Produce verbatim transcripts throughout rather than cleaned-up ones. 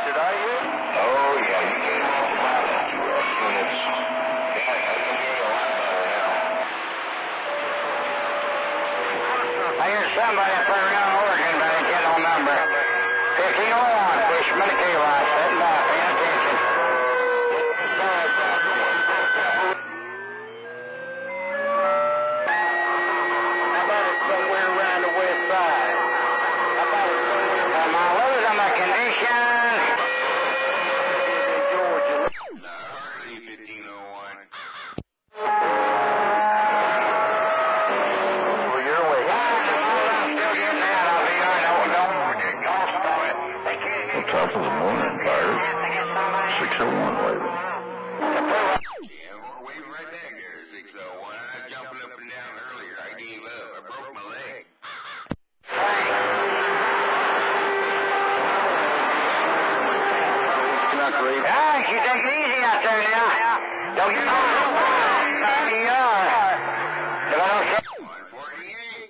Richard, are you? Oh, yeah, you came off my units. Yeah, I can hear you a lot better now. I hear somebody up there around Oregon, but I didn't get no number. fifteen oh one, Fishman, K Y, setting by, paying attention. How about it somewhere around the west side? How about it somewhere around my weather's on my conditions? Georgia. No, Harley fifteen oh one. Well, your way. I'm still getting out. I'll be on. No, no more. Don't stop it. They can't On top of the morning, Byers. six oh one waving. Yeah, we're waving right back there, six oh one. I was jumping up and down earlier. I gave up. I broke my leg. Ah, you take it easy out there now. Don't get on. Ninety yards. If I don't say one forty-eight.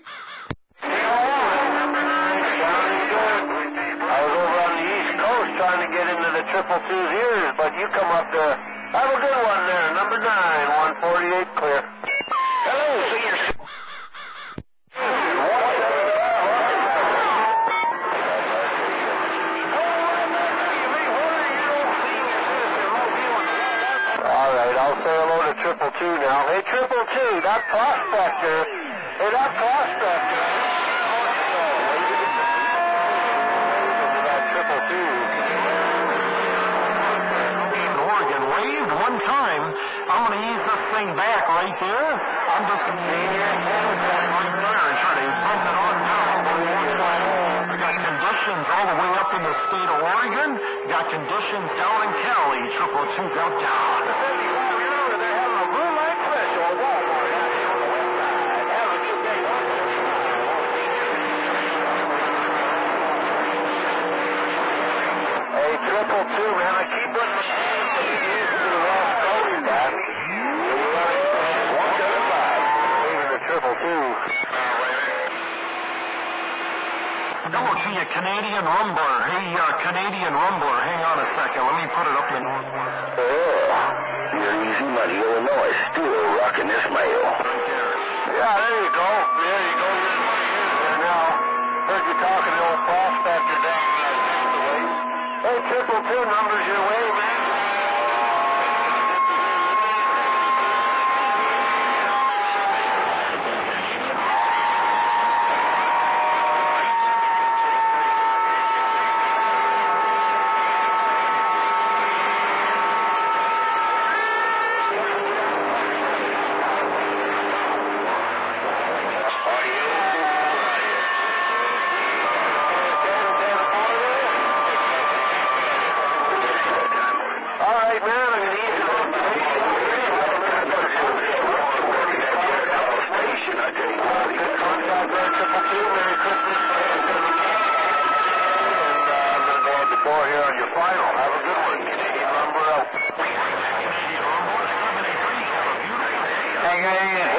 Sounds good. I was over on the East Coast trying to get into the triple twos ears, but you come up there. Have a good one there, number nine, one forty-eight clear. hello, senior. All right, I'll say hello to triple two now. Hey, triple two, that prospector. Hey, that prospector. That triple two. Oregon waved one time. I'm going to ease this thing back right there. I'm just going to ease it right there and try to bump it on down. I got conditions all the way up in the state of Oregon. Got conditions down in Cali. Triple two got down. Remember, they're having a moonlight special at Walmart down here on the west side. Have a good day. Hey, triple two, man, I keep putting my hands to the east to the west coast, man. One to the five. Leaving the triple two. Hello to you, Canadian Rumbler. Hey, uh, Canadian Rumbler, hang on a second. Let me put it up in... Oh, you're easy money, Illinois. Still rocking this mail. Yeah, there you go. There you go. Your money is there now. Heard you talking to the old prospector down there. Hey, triple two numbers your way, man. Hey, good evening.